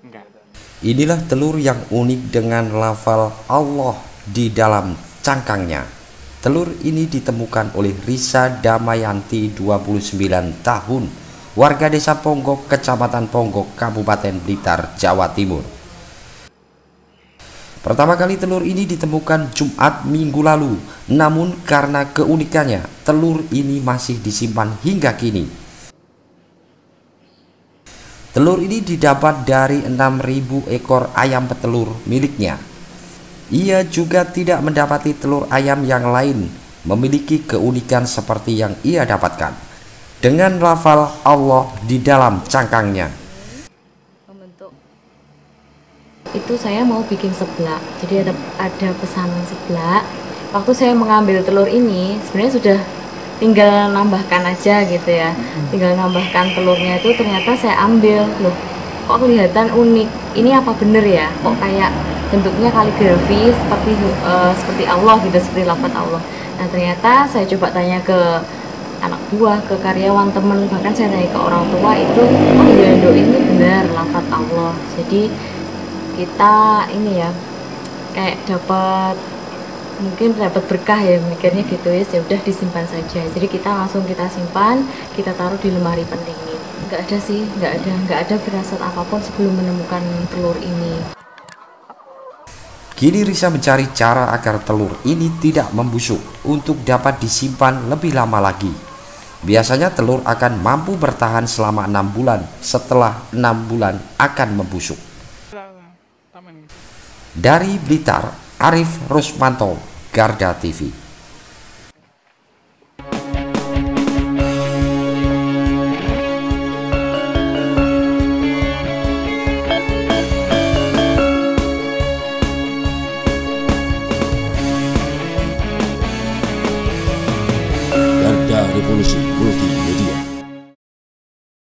Inilah telur yang unik dengan lafal Allah di dalam cangkangnya. Telur ini ditemukan oleh Risa Damayanti, 29 tahun, warga desa Ponggok, kecamatan Ponggok, Kabupaten Blitar, Jawa Timur. Pertama kali telur ini ditemukan Jumat minggu lalu, namun karena keunikannya, telur ini masih disimpan hingga kini. Telur ini didapat dari 6.000 ekor ayam petelur miliknya. Ia juga tidak mendapati telur ayam yang lain memiliki keunikan seperti yang ia dapatkan, dengan lafal Allah di dalam cangkangnya. Itu saya mau bikin seblak, jadi ada pesanan seblak. Waktu saya mengambil telur ini, sebenarnya sudah tinggal nambahkan aja gitu ya, tinggal nambahkan telurnya. Itu ternyata saya ambil, loh kok kelihatan unik, ini apa bener ya, kok kayak bentuknya kaligrafi seperti Allah gitu, seperti lafaz Allah. Nah ternyata saya coba tanya ke anak buah, ke karyawan, temen, bahkan saya tanya ke orang tua, itu oh iya dok, ini benar lafaz Allah. Jadi kita ini ya kayak mungkin dapat berkah ya, mikirnya gitu ya. Udah disimpan saja, jadi kita langsung simpan, kita taruh di lemari pendingin. Nggak ada sih, nggak ada firasat apapun sebelum menemukan telur ini. Kini Risa mencari cara agar telur ini tidak membusuk untuk dapat disimpan lebih lama lagi. Biasanya telur akan mampu bertahan selama 6 bulan, setelah 6 bulan akan membusuk. Dari Blitar, Arif Rusmanto, Garda TV. Garda Revolusi Multimedia.